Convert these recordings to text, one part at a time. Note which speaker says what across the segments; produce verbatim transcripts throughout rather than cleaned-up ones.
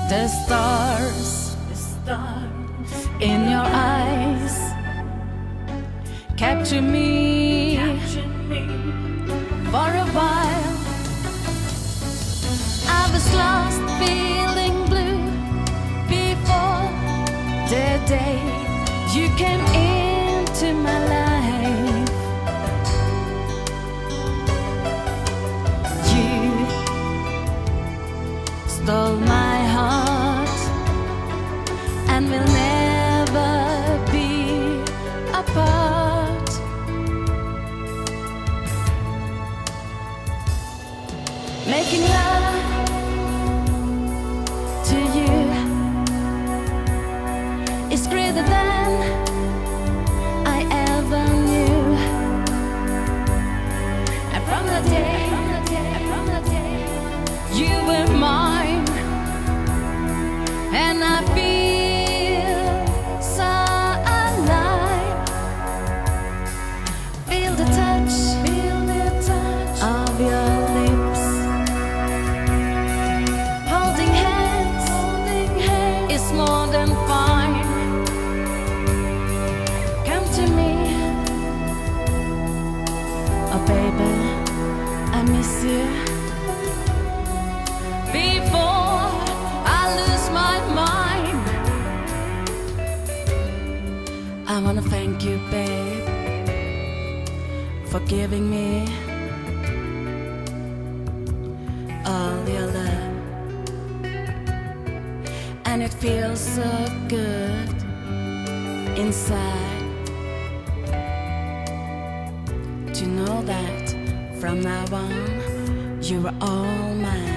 Speaker 1: The stars, the stars in your eyes capture me, capture me for a while. I was lost, feeling blue before the day you came into my life. You stole my heart and we'll never be apart. Making love to you is greater than I ever knew. And from the day, from the day you were mine, and I feel so alive. Feel the touch, feel the touch of your lips. Holding hands, holding hands is more than fine. Come to me, oh baby, I miss you. Before I lose my mind, I wanna thank you, babe, for giving me all your love. And it feels so good inside to know that from now on you are all mine.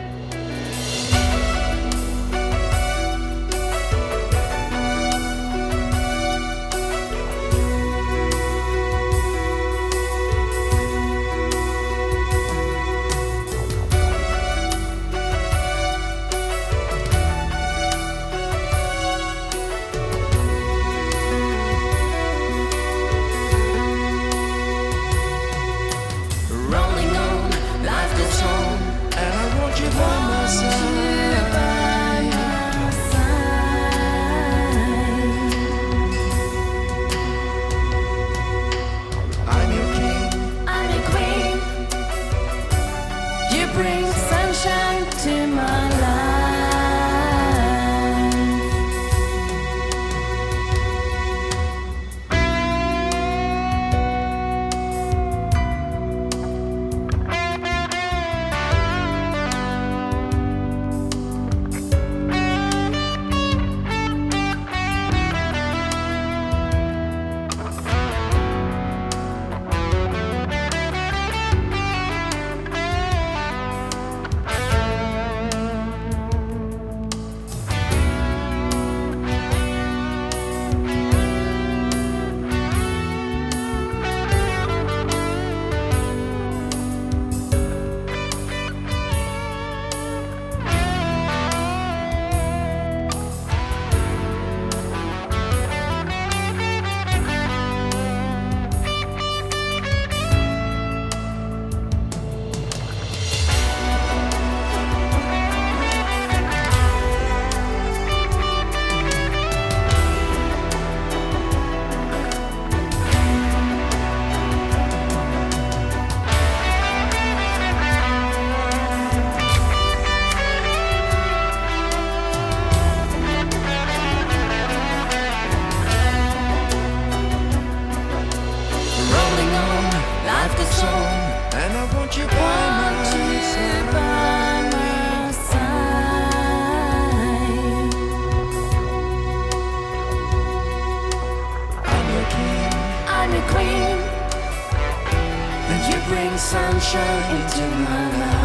Speaker 1: Bring sunshine to my life. And I want you by my side. By my side. I'm your king, I'm your queen, and you bring sunshine into my life.